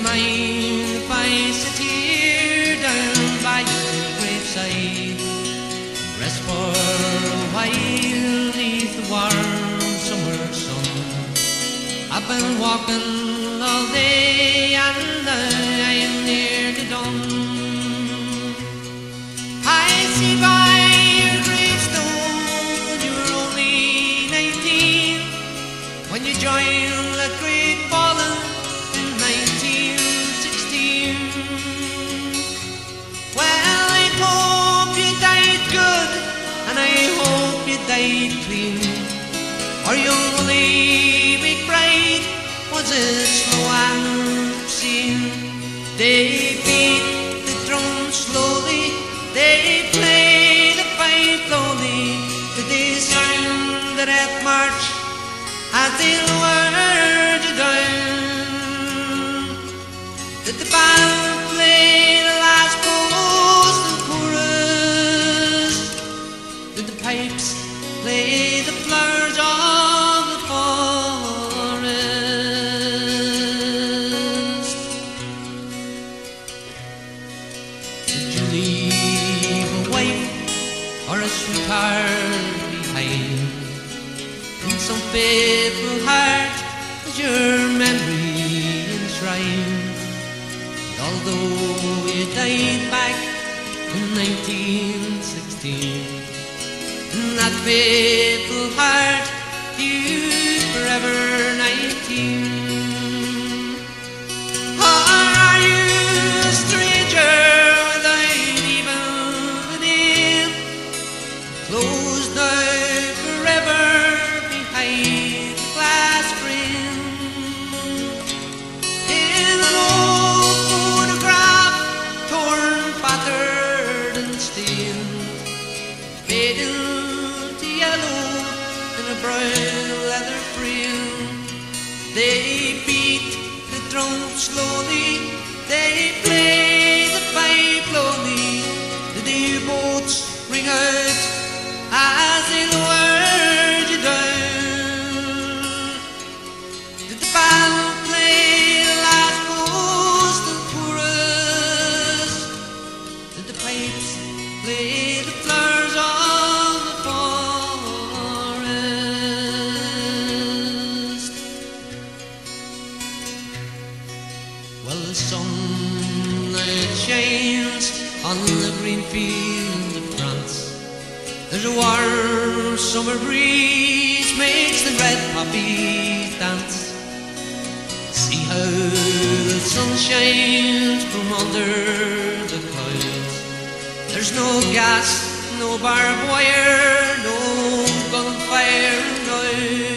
mind if I sit here down by your graveside, rest for a while neath the warm summer sun? I've been walking all day and I'm nearly done. I see by your gravestone you were only 19 when you joined the great fallen in 1916. Well, I hope you died good and I hope you died clean, or your only weak bride was it slow and obscene. They beat the drum slowly, they play the pipe lonely, did they sound the death march as they lowered you down? Did the band play the last post and chorus? Did the pipes play the flowers of the forest? Did you leave a wife or a sweetheart behind? In some faithful heart is your memory enshrined. And although you died back in 1916, in that faithful heart you's forever 19. Or are you a stranger without even a name, closed now forever behind the glass frame? In an old photograph, torn, battered and stained, fading to yellow in a brown leather frame. They beat the drum slowly, they play the pipe lonely, the U-boats ring out as they lowered you down. Did the band play the last post and chorus? Did the pipes play the flowers of the forest? Well, the sunlight shines on the green field of France. There's a warm summer breeze makes the red poppies dance. See how the sun shines from under the clouds. There's no gas, no barbed wire, no gunfire now.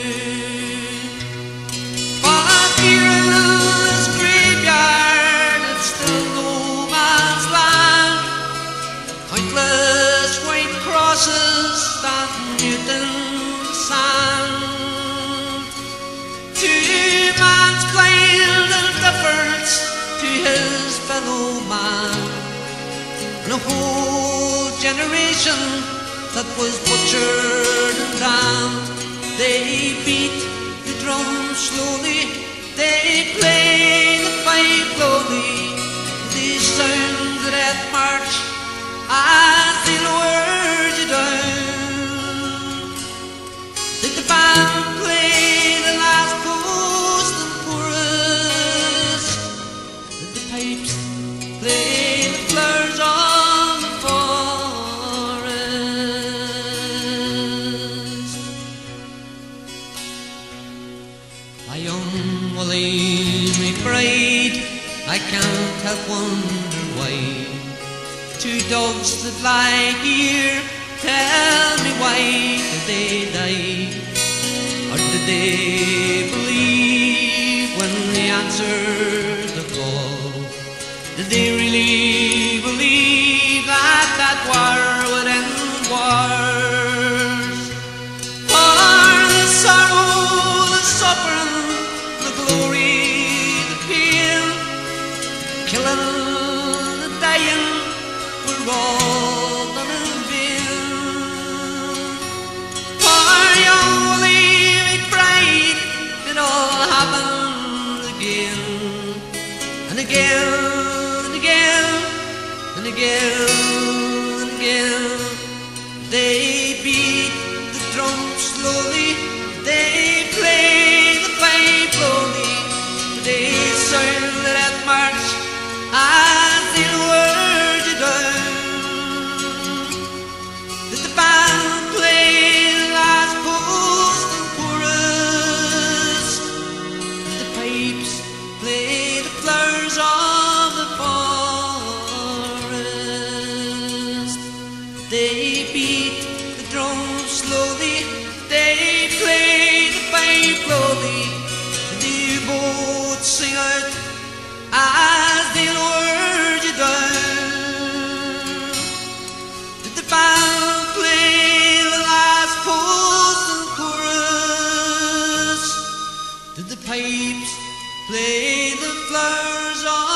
But here in this graveyard it's still no man's land. Countless white crosses stand mute in the sand. To man's blind indifference to his fellow man, and a whole generation that was butchered and damned. They beat the drum slowly, they play the pipe lonely, they sound the death march as they lowered you down. Did the band play the last post and chorus? Did the pipes play the flowers on the forest? My young Willie bride, I can't help wonder why two dogs that lie here, tell me why did they die? Or did they believe when they answered the call? Did they really believe that that war would end wars? For the sorrow, the suffering, the glory, the pain, killing, the dying, were all done in vain. For young Willie McBride, it all happened again and again and again. They beat the drum slowly, they play the pipe slowly, they sound the death march as they lower you down. Did the band play the last post and chorus? Did the pipes play the flowers of the forest? They beat the drum slowly, they play the pipe slowly, and they both sing out as they lower you down. Did the band play the last post and chorus? Did the pipes play the flowers on